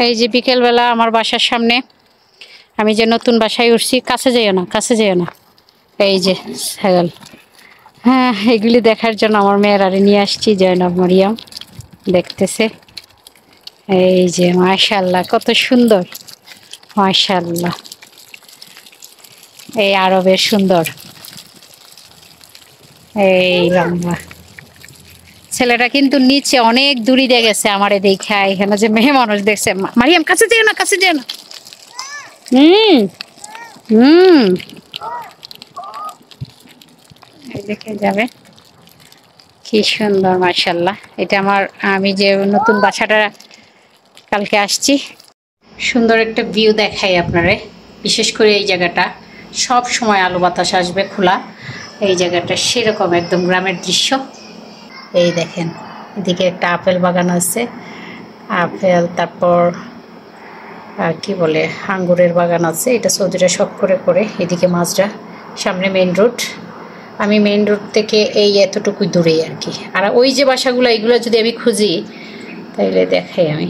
এই যে বিকেলবেলা আমার বাসার সামনে আমি যে নতুন বাসায় উঠছি, কাছে যাইও না, কাছে যাইও না। এই যে ছাগল, হ্যাঁ এগুলি দেখার জন্য আমার মেয়ের আরে নিয়ে আসছি। জয়নব মারিয়াম দেখতেছে। এই যে মাশাআল্লাহ কত সুন্দর, মাশাআল্লাহ এই আরবের সুন্দর। এই লম্বা ছেলেটা কিন্তু নিচে অনেক দূরে দিয়ে গেছে আমারে দেখা। এখানে যে মেয়ে মানুষ দেখছে, মারিয়াম কাছে যেও না, কাছে যেও না। হুম এই দেখে যাবে, কি সুন্দর মাশাআল্লাহ। এটা আমি যে নতুন বাসাটা কালকে আসছি, সুন্দর একটা ভিউ দেখাই আপনারে। বিশেষ করে এই জায়গাটা সব সময় আলো বাতাস আসবে খোলা, এই জায়গাটা সেরকম একদম গ্রামের দৃশ্য। এই দেখেন এদিকে একটা আপেল বাগান আছে, আপেল, তারপর আর কি বলে আঙ্গুরের বাগান আছে। এটা সৌদিরা শখ করে করে। এদিকে মাজরা, সামনে মেইন রোড। আমি মেইন রোড থেকে এই এতটুকুই দূরেই আর কি। আর ওই যে বাসাগুলো, এইগুলো যদি আমি খুঁজি তাইলে দেখাই আমি।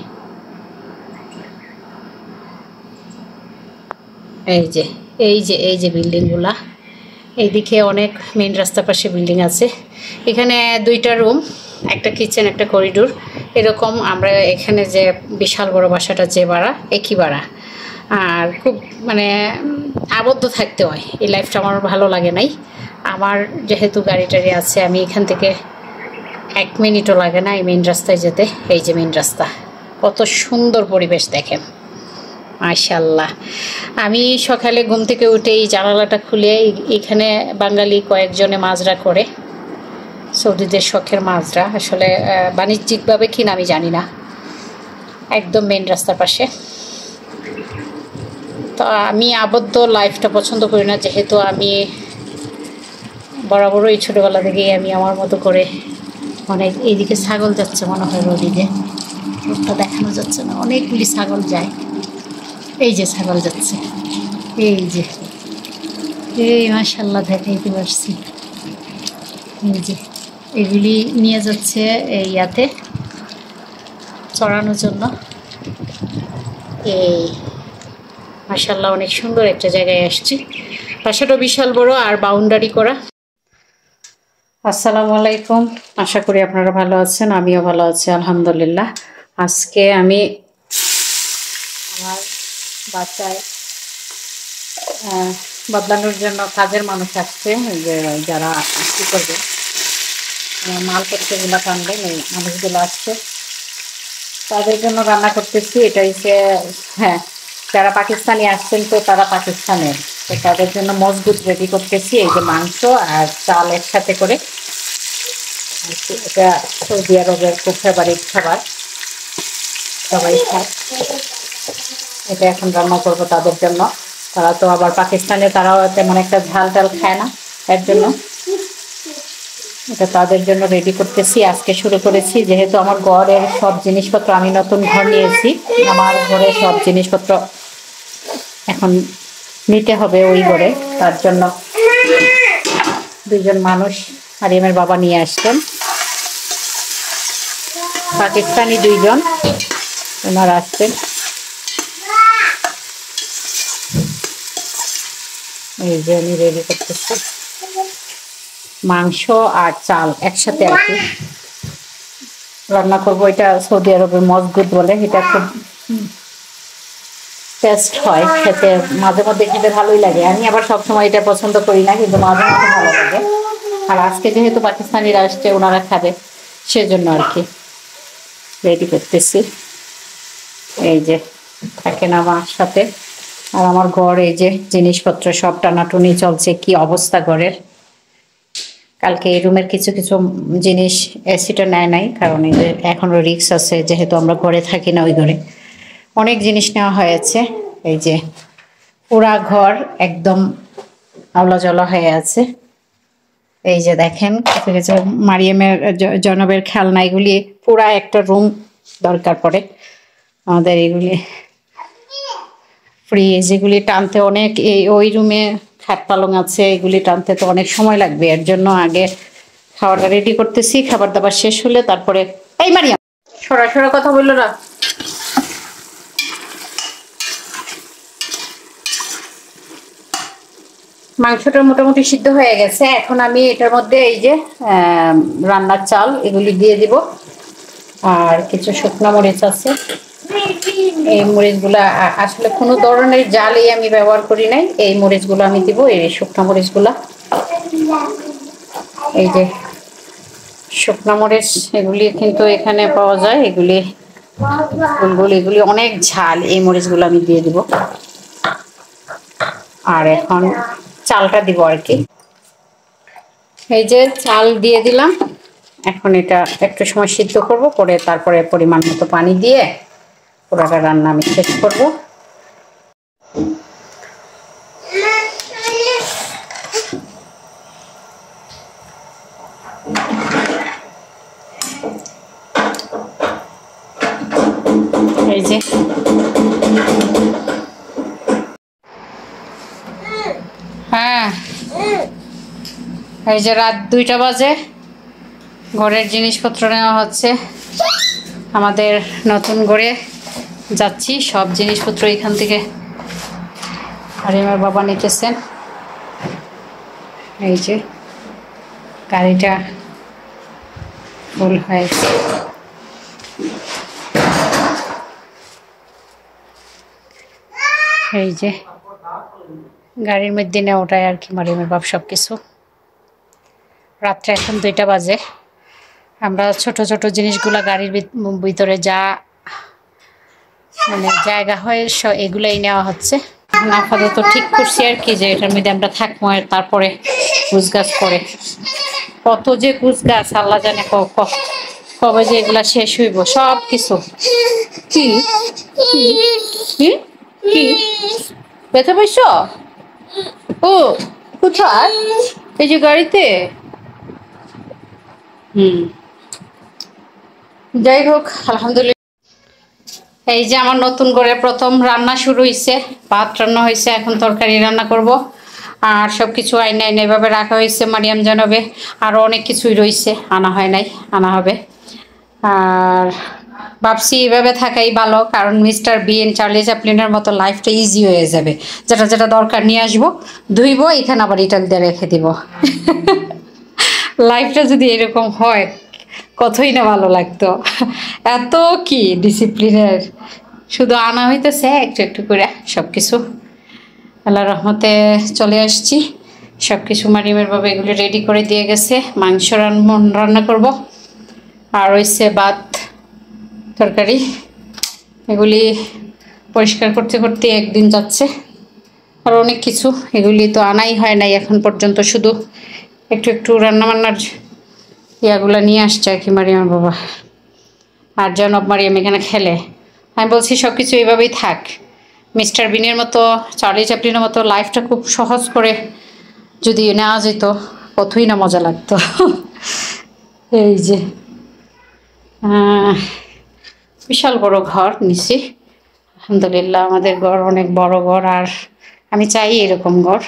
এই যে এই যে এই যে বিল্ডিংগুলা, এইদিকে অনেক মেইন রাস্তার পাশে বিল্ডিং আছে। এখানে 2টা রুম, একটা কিচেন, একটা করিডোর, এরকম। আমরা এখানে যে বিশাল বড় বাসাটা যে ভাড়া, একই ভাড়া। আর খুব মানে আবদ্ধ থাকতে হয়, এই লাইফটা আমার ভালো লাগে নাই। আমার যেহেতু গাড়ি টাড়ি আছে, আমি এখান থেকে 1 মিনিটও লাগে না এই মেইন রাস্তায় যেতে। এই যে মেইন রাস্তা, কত সুন্দর পরিবেশ দেখেন মাশাআল্লাহ। আমি সকালে ঘুম থেকে উঠে এই জানালাটা খুলে, এখানে বাঙালি কয়েকজনে মাজরা করে, সৌদিদের শখের মাজরা। আসলে বাণিজ্যিকভাবে কিনা আমি জানি না। একদম মেইন রাস্তার পাশে। তো আমি আবদ্ধ লাইফটা পছন্দ করি না, যেহেতু আমি বরাবরই ছোটোবেলা থেকেই আমি আমার মতো করে অনেক। এইদিকে ছাগল যাচ্ছে মনে হয়, ওদিকে ওটা দেখানো যাচ্ছে না, অনেকগুলি ছাগল যায়। এই যে ছাগল যাচ্ছে, এই যে এই মাশাআল্লাহ দেখাইতে পারছি। এই যে এগুলি নিয়ে যাচ্ছে এই ইয়াতে চড়ানোর জন্য। এই মাশাআল্লাহ অনেক সুন্দর একটা জায়গায় আসছি। বাসাটা বিশাল বড় আর বাউন্ডারি করা। আসসালামু আলাইকুম, আশা করি আপনারা ভালো আছেন, আমিও ভালো আছি আলহামদুলিল্লাহ। আজকে আমি আমার বাচ্চায় বদলানোর জন্য কাজের মানুষ আসছে, যারা কী করবে মালপত্রগুলো টানবেন, এই মানুষগুলো আসছে, তাদের জন্য রান্না করতেছি। এটা হচ্ছে হ্যাঁ, যারা পাকিস্তানি আসছেন তো তারা পাকিস্তানের, তো তাদের জন্য মজবুত রেডি করতেছি। এই যে মাংস আর চাল একসাথে করে, এটা সৌদি আরবের খুব ফেভারিট খাবার, সবাই খায়। এটা এখন রান্না করবো তাদের জন্য। তারা তো আবার পাকিস্তানে, তারাও তেমন একটা ঝাল টাল খায় না, এর জন্য এটা তাদের জন্য রেডি করতেছি। আজকে শুরু করেছি, যেহেতু আমার ঘরের সব জিনিসপত্র, আমি নতুন ঘর নিয়েছি, আমার ঘরে সব জিনিসপত্র এখন নিতে হবে ওই ঘরে। তার জন্য 2জন মানুষ মারিয়ামের বাবা নিয়ে আসছেন, পাকিস্তানি 2জন, ওনারা আসছেন। এই যে আমি রেডি করতেছি মাংস আর চাল একসাথে আর কি রান্না করবো। এটা সৌদি আরবের মজবুত বলে, এটা খুব টেস্ট হয় খেতে, মাঝে মধ্যে খেতে ভালোই লাগে। আমি আবার সবসময় এটা পছন্দ করি না, কিন্তু মাঝে মধ্যে ভালো লাগে। আর আজকে যেহেতু পাকিস্তানিরা আসছে, ওনারা খাবে, সেজন্য আর কি রেডি করতেছি। এই যে থাকেন আমার সাথে। আর আমার ঘর, এই যে জিনিসপত্র সব টানাটুনি চলছে, কি অবস্থা ঘরের। কালকে এই রুমের কিছু কিছু জিনিস এসিটা নেয় নাই, কারণ এই যে এখনও রিস্ক আছে, যেহেতু আমরা ঘরে থাকি না, ওই ঘরে অনেক জিনিস নেওয়া হয়েছে। এই যে পুরা ঘর একদম আওলা জলা হয়ে আছে। এই যে দেখেন কিছু কিছু মারিয়ামের জনবের খেলনা, এগুলি পুরা একটা রুম দরকার পড়ে আমাদের। এগুলি ফ্রিজ, এগুলি টানতে অনেক, ওই রুমে খাট পালং আছে, এগুলি টানতে তো অনেক সময় লাগবে। এর জন্য আগে খাবারটা রেডি করতেছি, খাবার দাবার শেষ হলে তারপরে। এই মারিয়াম সরাসরি কথা বললো না, মাংসটা মোটামুটি সিদ্ধ হয়ে গেছে। এখন আমি এটার মধ্যে এই যে রান্নার চাল এগুলি দিয়ে দিব, আর কিছু শুকনো মরিচ আছে। এই মরিচগুলা আসলে কোনো ধরনের জালই আমি ব্যবহার করি নাই, এই মরিচগুলো আমি দিব, এই শুকনো মরিচগুলা। এই যে শুকনো মরিচ এগুলি কিন্তু এখানে পাওয়া যায়, এগুলি এগুলি অনেক ঝাল, এই মরিচগুলো আমি দিয়ে দিব। আর এখন চালটা দিব আর কি। এই যে চাল দিয়ে দিলাম, এখন এটা একটু সময় সিদ্ধ করব, করে তারপরে পরিমাণ মতো পানি দিয়ে পুরোটা রান্না আমি শেষ করব। এই যে হ্যাঁ, এই যে রাত 2টা বাজে, ঘরের জিনিসপত্র নেওয়া হচ্ছে। আমাদের নতুন ঘরে যাচ্ছি, সব জিনিসপত্র এখান থেকে আরিমার বাবা নিতেছেন। এই যে গাড়িটা ফুল হয়েছে। এই যে গাড়ির মধ্যে নেওয়াটাই আর কি মারিমের বাপ সব কিছু। রাত্রে এখন 2টা বাজে। আমরা ছোট ছোট জিনিসগুলা গাড়ির ভিতরে যা মানে জায়গা হয় এগুলাই নেওয়া হচ্ছে। আপাতত ঠিক করছি আর কি, যে এটার মধ্যে আমরা থাকবো, তারপরে কুচ গাছ করে কত যে কুচ গাছ আল্লাহ জানে কবে যে এগুলা শেষ হইব সব কিছু। কি কি কি ব্যথা পাইছ? ও কোথায়? এই যে গাড়িতে। যাই হোক আলহামদুলিল্লাহ। এই যে আমার নতুন করে প্রথম রান্না শুরু হয়েছে, ভাত রান্না হয়েছে, এখন তরকারি রান্না করব। আর সব কিছু আইনা আইনা এভাবে রাখা হয়েছে, মারিয়াম জানাবে। আরও অনেক কিছুই রয়েছে, আনা হয় নাই, আনা হবে। আর ভাবছি এভাবে থাকাই ভালো, কারণ মিস্টার বিন, চার্লি চ্যাপলিনের মতো লাইফটা ইজি হয়ে যাবে। যেটা যেটা দরকার নিয়ে আসবো, ধুইবো, এখানে আবার ইটাল দিয়ে রেখে দিব। লাইফটা যদি এরকম হয় কতই না ভালো লাগতো। এত কি ডিসিপ্লিনের, শুধু আনা হইতেছে একটু একটু করে সব কিছু। আল্লাহ রহমতে চলে আসছি, সব কিছু মারিমের বাবা এগুলি রেডি করে দিয়ে গেছে। মাংস রান্না করব, আর হইছে ভাত তরকারি। এগুলি পরিষ্কার করতে করতে একদিন যাচ্ছে। আর অনেক কিছু, এগুলি তো আনাই হয় নাই এখন পর্যন্ত, শুধু একটু একটু রান্নাবান্নার ইয়াগুলো নিয়ে আসছে আর কি মারিয়াম বাবা। আর জনব মারিয়াম এখানে খেলে। আমি বলছি সব কিছু এইভাবেই থাক, মিস্টার বিনের মতো, চার্লি চ্যাপলিনের মতো লাইফটা খুব সহজ করে যদি নেওয়া যেত কতই না মজা লাগতো। এই যে বিশাল বড় ঘর নিছি, আলহামদুলিল্লাহ আমাদের ঘর অনেক বড় ঘর, আর আমি চাই এরকম ঘর।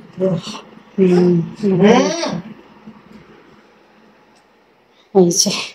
এই যে